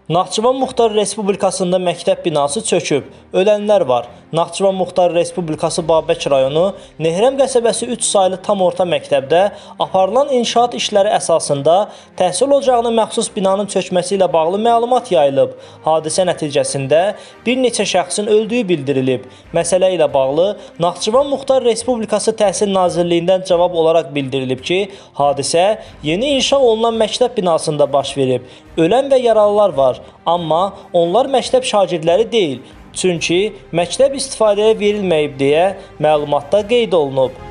Naxçıvan Muxtar Respublikasında məktəb binası çöküb. Ölənlər var. Naxçıvan Muxtar Respublikası Babək rayonu Nehrəm qəsəbəsi 3 saylı tam orta məktəbdə aparılan inşaat işləri əsasında təhsil ocağına məxsus binanın çökməsi ilə bağlı məlumat yayılıb. Hadisə nəticəsində bir neçə şəxsin öldüyü bildirilib. Məsələ ilə bağlı Naxçıvan Muxtar Respublikası Təhsil Nazirliyindən cavab olaraq bildirilib ki, hadisə yeni inşa olunan məktəb binasında baş verib. Ölən və yaralılar var, amma onlar məktəb şagirdləri deyil. Çünki məktəb istifadəyə verilməyib deyə məlumatda qeyd olunub.